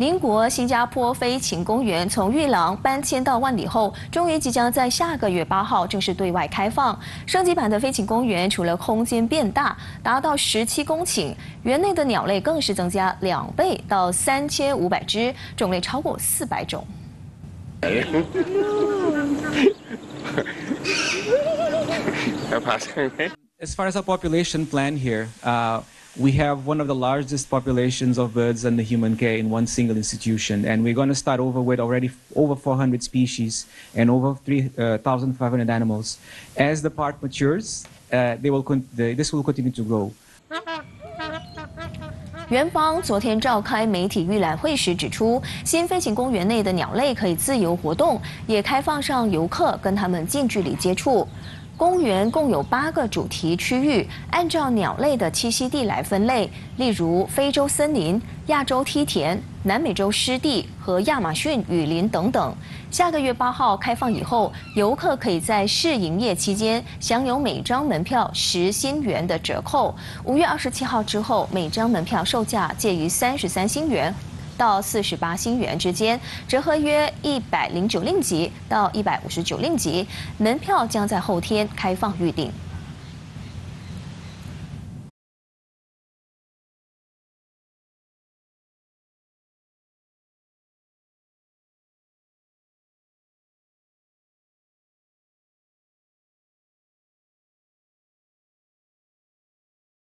邻国新加坡飞禽公园从玉廊搬迁到万里后，终于即将在下个月8号正式对外开放。升级版的飞禽公园除了空间变大，达到17公顷，园内的鸟类更是增加2倍到3500只，种类超过400种。 As far as our population plan here, we have one of the largest populations of birds under human care in one single institution, and we're going to start over with already over 400 species and over 3,500 animals. As the park matures, this will continue to grow. 园方昨天召开媒体预览会时指出，新飞禽公园内的鸟类可以自由活动，也开放让游客跟它们近距离接触。公园共有8个主题区域，按照鸟类的栖息地来分类，例如非洲森林、亚洲梯田、南美洲湿地和亚马逊雨林等等。下个月8号开放以后，游客可以在试营业期间享有每张门票10新元的折扣。5月27号之后，每张门票售价介于33新元到48新元之间，折合约109令吉到159令吉。门票将在后天开放预订。